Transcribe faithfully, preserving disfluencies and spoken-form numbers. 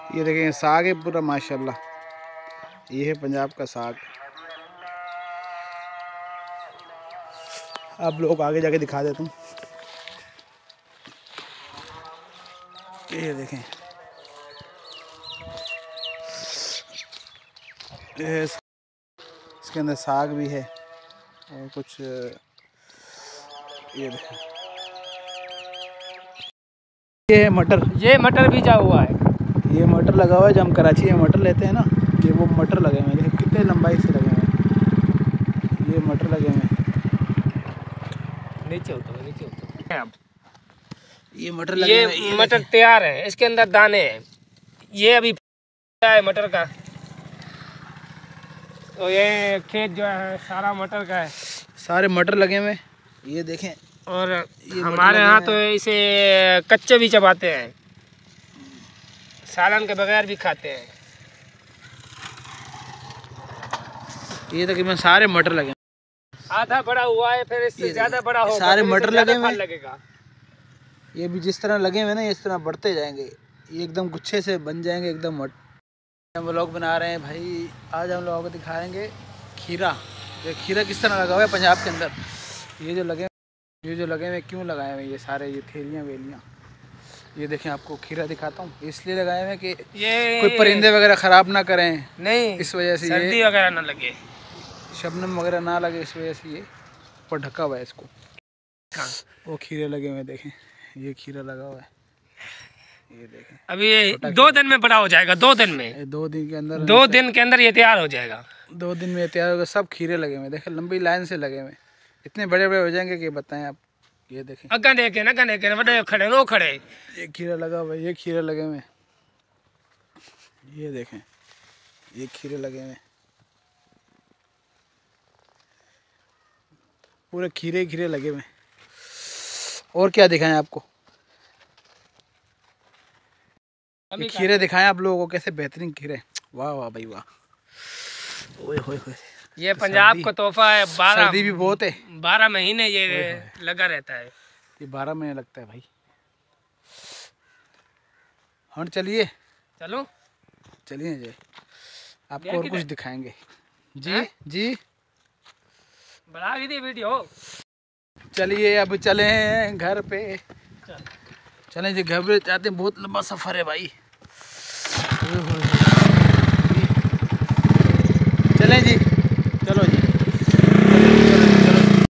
ये देखें साग है पूरा माशाल्लाह। ये है पंजाब का साग। आप लोग आगे जाके दिखा देता हूँ। ये देखें, ये इसके अंदर साग भी है और कुछ ये देखें, ये है मटर। ये मटर बीजा हुआ है। ये मटर लगा हुआ है, जो हम कराची में मटर लेते हैं ना, ये वो मटर लगे हुए हैं। कितने लंबाई से लगे हुए हैं ये मटर लगे हुए हैं। नीचे उतरो, नीचे उतरो। अब ये मटर लगे ये, हुए हैं, ये मटर तैयार है, इसके अंदर दाने हैं। ये अभी है मटर का, तो ये खेत जो है सारा मटर का है। सारे मटर लगे हुए हैं, ये देखें। और हमारे यहाँ तो इसे कच्चे भी चबाते हैं, सालन के बगैर भी खाते हैं। ये तकरीबन सारे मटर लगे हैं। आधा बड़ा हुआ है, फिर इससे ज्यादा बड़ा होगा, सारे मटर लगे हुए लगेगा। ये भी जिस तरह लगे हुए ना, इस तरह बढ़ते जाएंगे। ये एकदम गुच्छे से बन जाएंगे एकदम मट। हम लोग बना रहे हैं भाई, आज हम लोगों को दिखाएंगे खीरा। ये खीरा किस तरह लगा हुआ है पंजाब के अंदर। ये जो लगे ये जो लगे हुए क्यों लगाए हुए ये सारे ये थैलियाँ वेलियाँ। ये देखें, आपको खीरा दिखाता हूँ। इसलिए लगाए हुए कि ये कोई परिंदे वगैरह ख़राब ना करें, नहीं इस वजह से, सर्दी वगैरह ना लगे, शबनम वगैरह ना लगे, इस वजह से ये ऊपर ढका हुआ है इसको। वो खीरे लगे हुए देखें, ये खीरा लगा हुआ है, ये देखें। अभी ये दो दिन में बड़ा हो जाएगा, दो दिन में, दो दिन के अंदर दो दिन के अंदर ये तैयार हो जाएगा। दो दिन में तैयार होगा। सब खीरे लगे हुए देखें, लंबी लाइन से लगे हुए, इतने बड़े बड़े हो जाएंगे कि बताएं आप। ये देखें, अग्गा देखे ना, देखे बड़े खड़े नो खड़े। ये खीरा लगा हुआ है, ये खीरे लगे हुए, ये देखें, ये खीरे लगे हुए, पूरे खीरे खीरे लगे हुए। और क्या दिखाएं आपको, ये खीरे दिखाएं आप लोगों को, कैसे बेहतरीन खीरे। वाह वाह भाई वाह, ओए होए होए। ये पंजाब का तोहफा है। बारह सर्दी भी बहुत है, बारह महीने ये लगा रहता है। ये बारह महीने लगता है भाई। हम चलिए, चलो चलिए जी, आपको और कुछ दिखाएंगे। जी जी, बना दी वीडियो। चलिए अब चले हैं घर पे। चलें जी, घर पे जाते हैं, बहुत लंबा सफ़र है भाई।